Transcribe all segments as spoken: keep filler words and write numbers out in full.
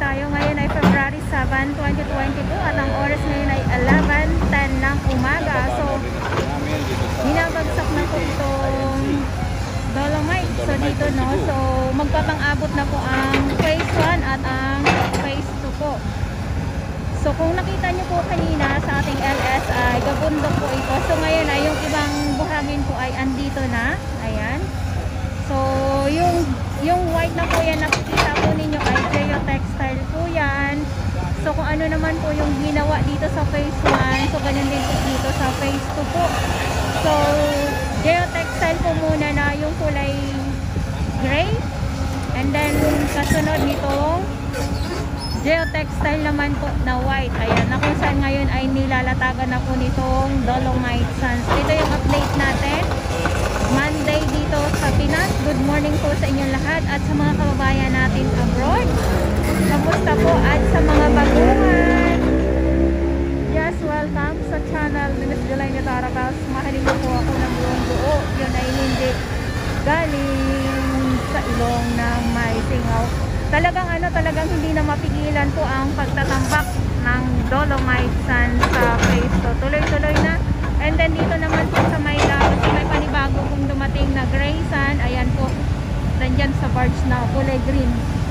tayo. Ngayon ay February seven, twenty twenty-two at ang oras ngayon ay eleven ten ng umaga. So, binabagsak na po itong Dolomite. So, dito no. So, magpapang-abot na po ang phase one at ang phase two po. So, kung nakita nyo po kanina sa ating L S ay gabundok po ito. So, ngayon ay yung ibang buhangin po ay andito na. Ayan. So, yung yung white na po yan nakikita po ninyo ay geotextile po yan. So, kung ano naman po yung ginawa dito sa phase one, so ganun din po dito sa phase two po. So, geotextile po muna na yung kulay gray. And then, kasunod nitong geotextile naman po na white. Ayan, na kung saan ngayon ay nilalatagan na po nitong Dolomite Sands. Ito yung update natin. Monday dito sa Pinas. Good morning po sa inyong lahat at sa mga kababayan natin abroad. Kamusta po at sa mga baguhan? Yes, welcome sa channel ni Miss Jelay Taracas. Mahalin mo po ako ng buong buo. Yun ay hindi galing sa ilong ng may singaw. Talagang ano, talagang hindi na mapigilan po ang pagtatambak ng Dolomite Sands sa phase two. Tuloy-tuloy na. And then dito naman po sa may laos, may panibago kung dumating na gray sand. Ayan po, nandyan sa barge na kulay green.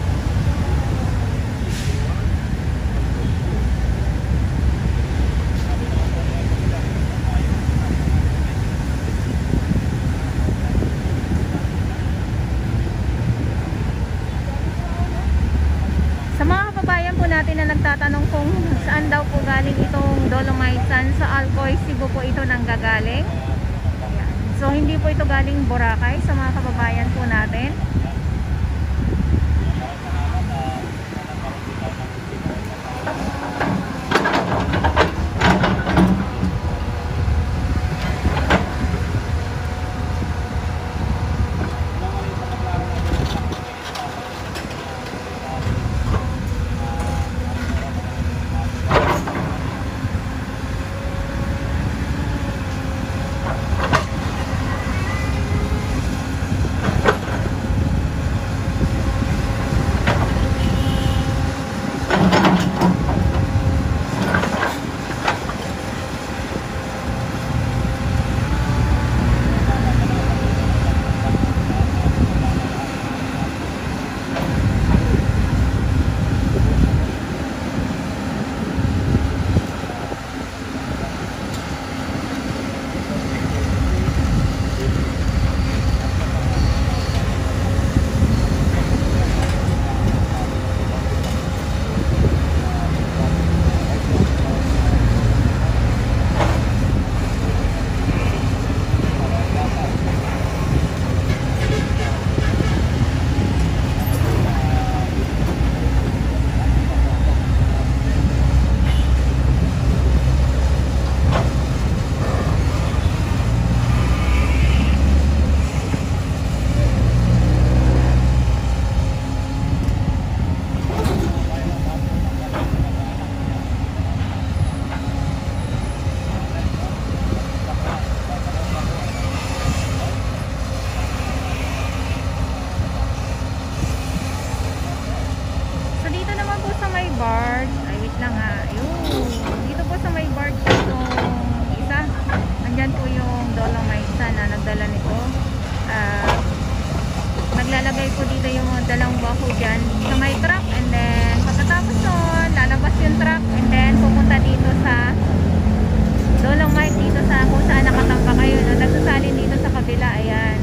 Sa mga kababayan po natin na nagtatanong kung saan daw po galing itong Dolomite Sands, sa Alcoy, Cebu po ito nanggagaling. Ayan. So hindi po ito galing Boracay sa mga kababayan po natin. Naglalagay po dito yung dalawang baho dyan sa may truck, and then pagkatapos nun lalabas yung truck and then pupunta dito sa Dolomite, dito sa kung saan nakatampa kayo, no? Nagsasalin dito sa kabila. Ayan.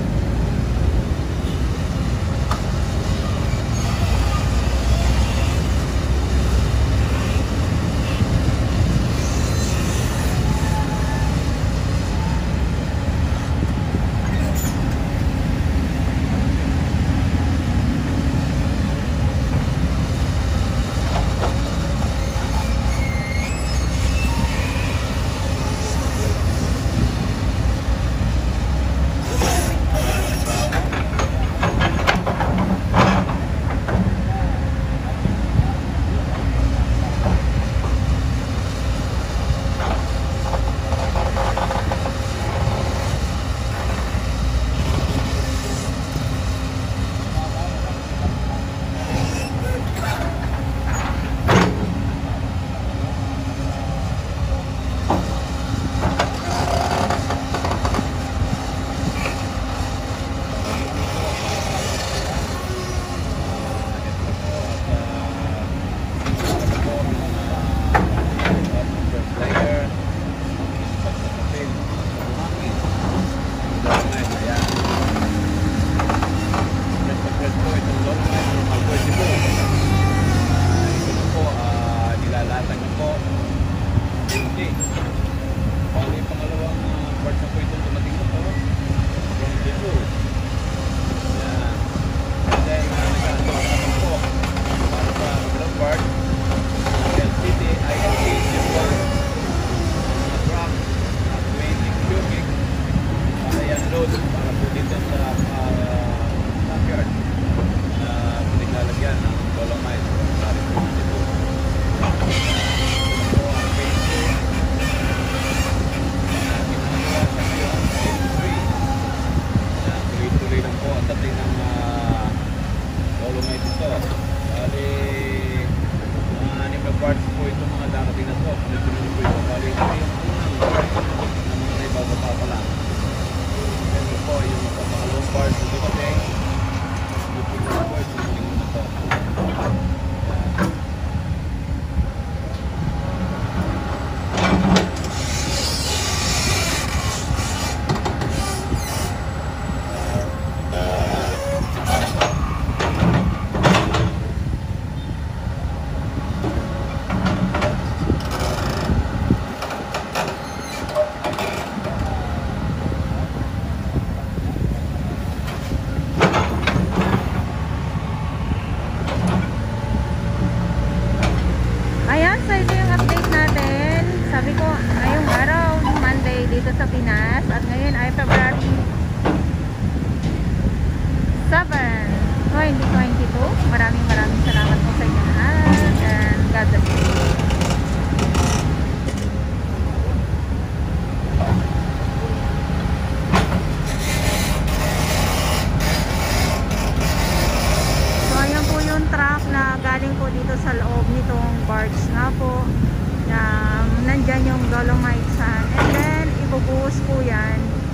Ayan, so ito yung update natin. Sabi ko, ngayong araw, Monday dito sa Pinas. At ngayon ay February seven, twenty twenty-two. Maraming maraming salamat po sa inyo lahat. And God bless you. So ayan po yung truck na galing po dito sa loob nitong barge nga po, na nandyan yung dolomite sand, and then ibubuhos po yan.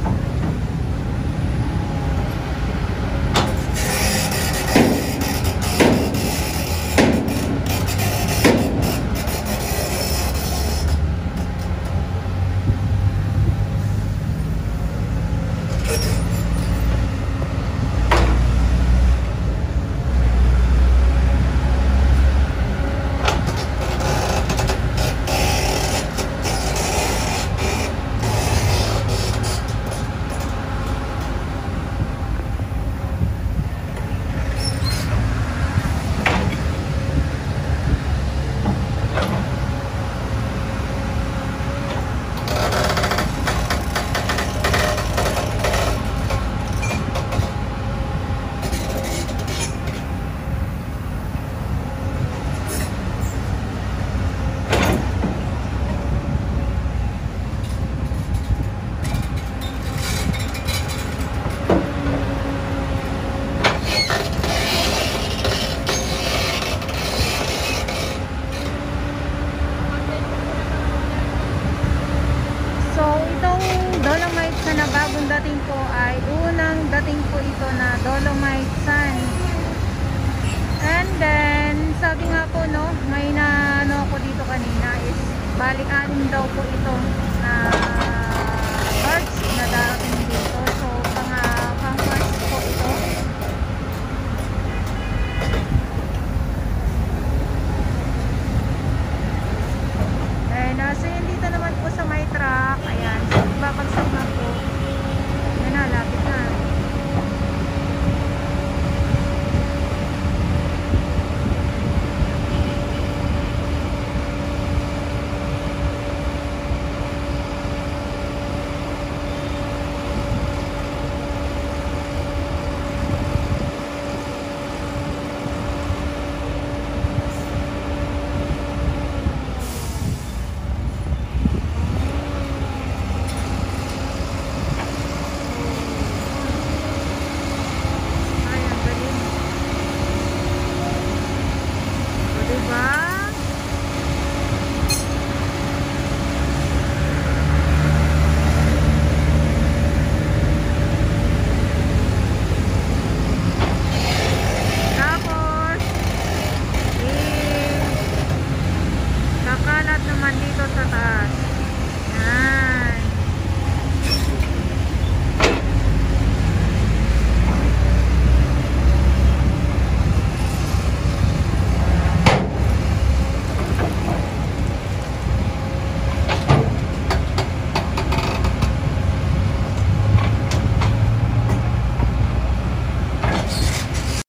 Na bagong dating po ay unang dating po ito na dolomite sand. And then sabi nga po, no, may na ano ko dito kanina is bali anim daw po ito